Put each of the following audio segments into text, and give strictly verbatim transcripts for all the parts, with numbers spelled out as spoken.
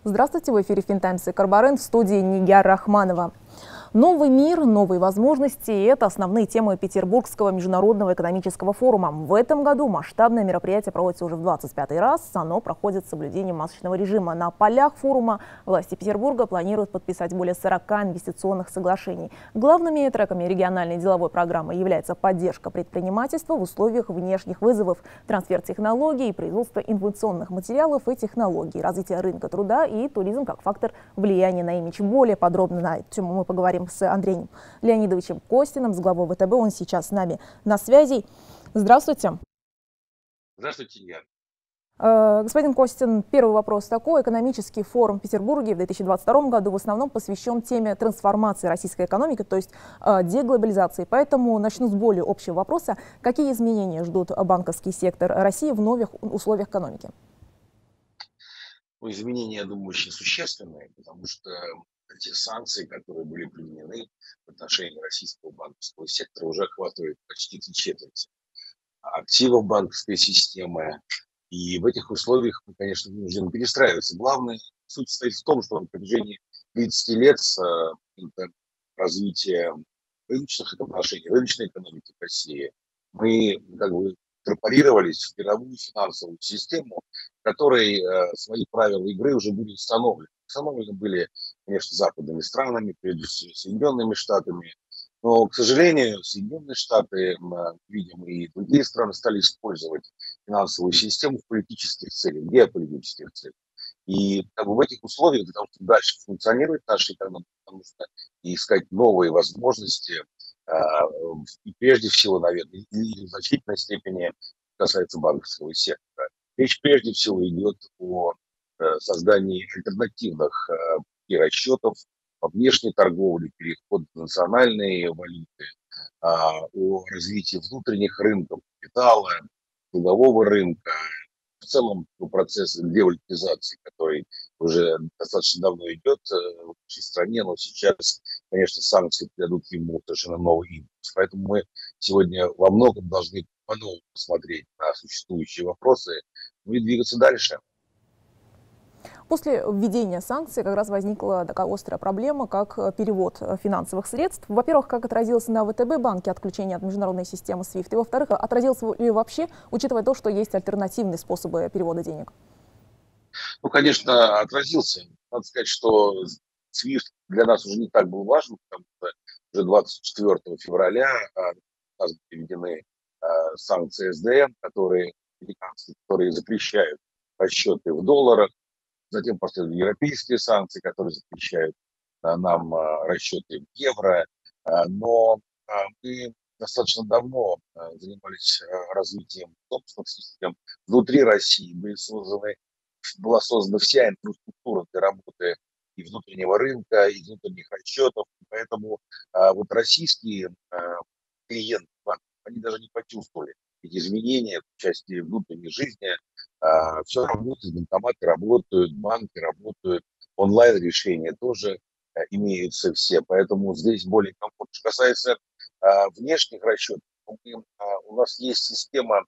Здравствуйте, в эфире Финтаймс и Карборен, в студии Нигяр Рахманова. Новый мир, новые возможности – это основные темы Петербургского международного экономического форума. В этом году масштабное мероприятие проводится уже в двадцать пятый раз. Оно проходит с соблюдением масочного режима. На полях форума власти Петербурга планируют подписать более сорока инвестиционных соглашений. Главными треками региональной деловой программы является поддержка предпринимательства в условиях внешних вызовов, трансфер технологий, производство инновационных материалов и технологий, развитие рынка труда и туризм как фактор влияния на имидж. Более подробно на эту тему мы поговорим с Андреем Леонидовичем Костиным, с главой ВТБ. Он сейчас с нами на связи. Здравствуйте. Здравствуйте, Ян. Господин Костин, первый вопрос такой. Экономический форум в Петербурге в две тысячи двадцать втором году в основном посвящен теме трансформации российской экономики, то есть деглобализации. Поэтому начну с более общего вопроса. Какие изменения ждут банковский сектор России в новых условиях экономики? Ну, изменения, я думаю, очень существенные, потому что те санкции, которые были применены в отношении российского банковского сектора, уже охватывают почти три четверти активов банковской системы. И в этих условиях мы, конечно, вынуждены перестраиваться. Главная суть состоит в том, что на протяжении тридцати лет с развитием рыночных отношений, рыночной экономики в России, мы как бы инкорпорировались в мировую финансовую систему, в которой э, свои правила игры уже были установлены. Установлены были, конечно, западными странами, прежде всего Соединенными Штатами. Но, к сожалению, Соединенные Штаты, видимо, и другие страны стали использовать финансовую систему в политических целях, геополитических целях. И как бы в этих условиях, для того, чтобы дальше функционировать наша экономика, нужно искать новые возможности, и прежде всего, наверное, и в значительной степени касается банковского сектора. Речь прежде всего идет о создании альтернативных и расчетов по внешней торговле, переход в национальные валюты, о развитии внутренних рынков капитала, трудового рынка. В целом процесс девалютизации, который уже достаточно давно идет в нашей стране, но сейчас, конечно, санкции придадут ему совершенно новый импульс. Поэтому мы сегодня во многом должны по-новому посмотреть на существующие вопросы, ну и двигаться дальше. После введения санкций как раз возникла такая острая проблема, как перевод финансовых средств. Во-первых, как отразилось на ВТБ банке отключение от международной системы свифт, и во-вторых, отразилось ли вообще, учитывая то, что есть альтернативные способы перевода денег? Ну, конечно, отразился. Надо сказать, что свифт для нас уже не так был важен, потому что уже двадцать четвёртого февраля у нас переведены санкции эс дэ эм, которые, которые запрещают расчеты в долларах. Затем последуют европейские санкции, которые запрещают нам расчеты в евро. Но мы достаточно давно занимались развитием собственных систем. Внутри России были созданы, была создана вся инфраструктура для работы и внутреннего рынка, и внутренних расчетов. Поэтому вот российские клиенты, они даже не почувствовали эти изменения в части внутренней жизни. Все работает, банкоматы работают, банки работают, онлайн-решения тоже имеются все, поэтому здесь более комфортно. Что касается внешних расчетов, у нас есть система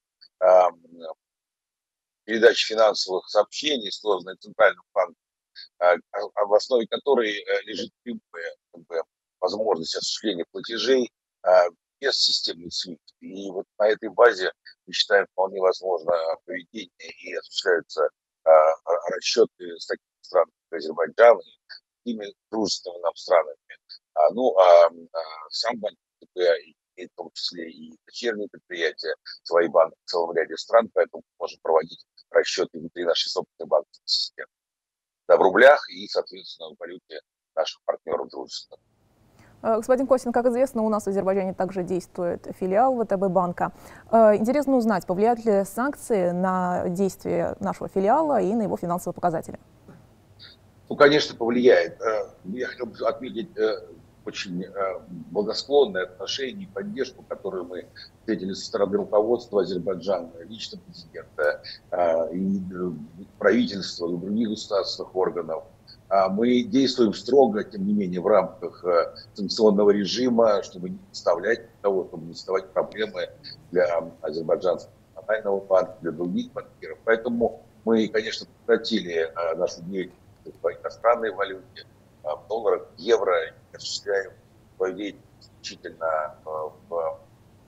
передачи финансовых сообщений, созданная Центральным банком, в основе которой лежит как бы, возможность осуществления платежей без системы свифт. И вот на этой базе, мы считаем, вполне возможно поведение и осуществляются а, расчеты с такими странами, как Азербайджан и такими дружественными нам странами. А, ну, а, а сам банк имеет в том числе и дочерние предприятия, свои банки в целом ряде стран, поэтому мы можем проводить расчеты внутри нашей собственной банковской системы. Да, в рублях и, соответственно, в валюте наших партнеров дружественных. Господин Костин, как известно, у нас в Азербайджане также действует филиал ВТБ банка. Интересно узнать, повлияют ли санкции на действия нашего филиала и на его финансовые показатели? Ну, конечно, повлияет. Я хотел бы отметить очень благосклонное отношение и поддержку, которую мы встретили со стороны руководства Азербайджана, лично президента, и правительства, и других государственных органов. Мы действуем строго, тем не менее, в рамках санкционного режима, чтобы не представлять того, чтобы не создавать проблемы для Азербайджанского национального банка, для других банкиров. Поэтому мы, конечно, прекратили нашу деятельность в иностранной валюте, в долларах, в евро, и осуществляем свою деятельность исключительно в,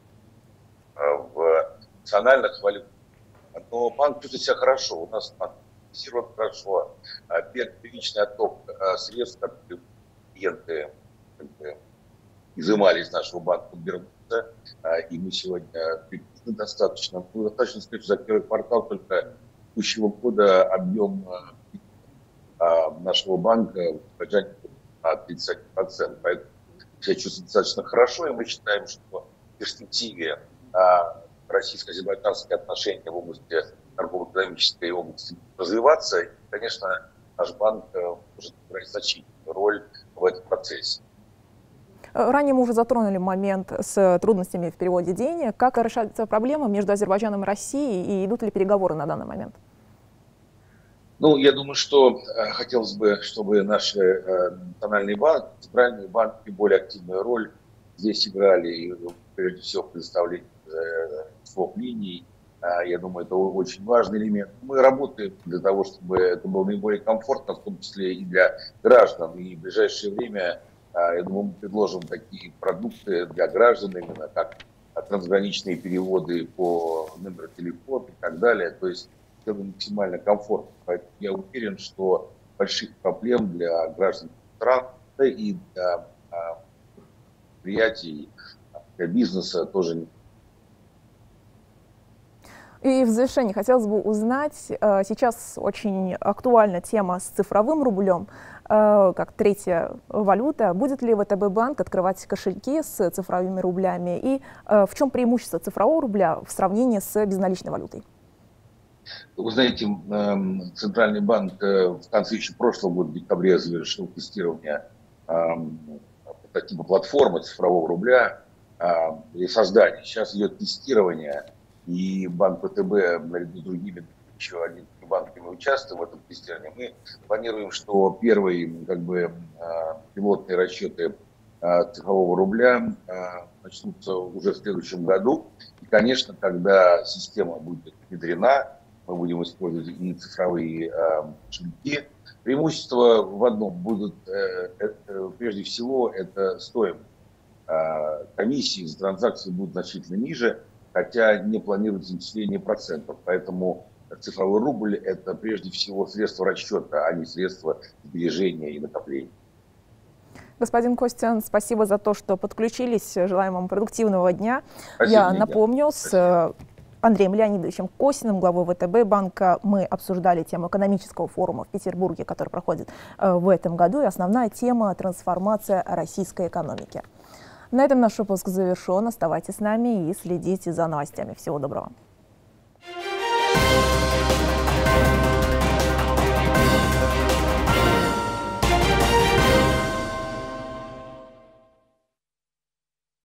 в национальных валютах. Но банк чувствует себя хорошо, у нас финансирует хорошо, первичный отток средств, которые клиенты как бы изымали из нашего банка, вернутся, и мы сегодня достаточно, ну, достаточно сказать, что за первый квартал только текущего года объем нашего банка поддержать на тридцать процентов. Поэтому себя чувствует достаточно хорошо, и мы считаем, что в перспективе российско-азербайджанские отношения в области торгово-экономической области развиваться. И, конечно, наш банк может играть значительную роль в этом процессе. Ранее мы уже затронули момент с трудностями в переводе денег. Как решается проблема между Азербайджаном и Россией, и идут ли переговоры на данный момент? Ну, я думаю, что э, хотелось бы, чтобы наши э, национальные банки, центральные банки более активную роль здесь играли, и, прежде всего, предоставление э, своп-линий. Э, я думаю, это очень важный элемент. Мы работаем для того, чтобы это было наиболее комфортно, в том числе и для граждан. И в ближайшее время, э, я думаю, мы предложим такие продукты для граждан, именно как трансграничные переводы по номеру телефона и так далее. То есть это максимально комфортно. Поэтому я уверен, что больших проблем для граждан стран, да и для а, предприятий, для бизнеса тоже нет. И в завершении хотелось бы узнать, сейчас очень актуальна тема с цифровым рублем, как третья валюта. Будет ли ВТБ банк открывать кошельки с цифровыми рублями? И в чем преимущество цифрового рубля в сравнении с безналичной валютой? Вы знаете, Центральный банк в конце еще прошлого года, в декабре, завершил тестирование прототипа платформы цифрового рубля и создание. Сейчас идет тестирование, и банк ВТБ, наряду с другими еще одними банками, участвуем в этом тестировании. Мы планируем, что первые как бы, пилотные расчеты цифрового рубля начнутся уже в следующем году. И, конечно, когда система будет внедрена, мы будем использовать и цифровые э, кошельки. Преимущества в одном будут, э, э, прежде всего, это стоимость. Э, комиссии за транзакции будут значительно ниже, хотя не планируется начисление процентов. Поэтому цифровой рубль – это прежде всего средство расчета, а не средство сбережения и накопления. Господин Костян, спасибо за то, что подключились. Желаем вам продуктивного дня. Спасибо, Я Лидия. напомню, с Андреем Леонидовичем Косиным, главой ВТБ банка, мы обсуждали тему экономического форума в Петербурге, который проходит в этом году, и основная тема – трансформация российской экономики. На этом наш выпуск завершен. Оставайтесь с нами и следите за новостями. Всего доброго.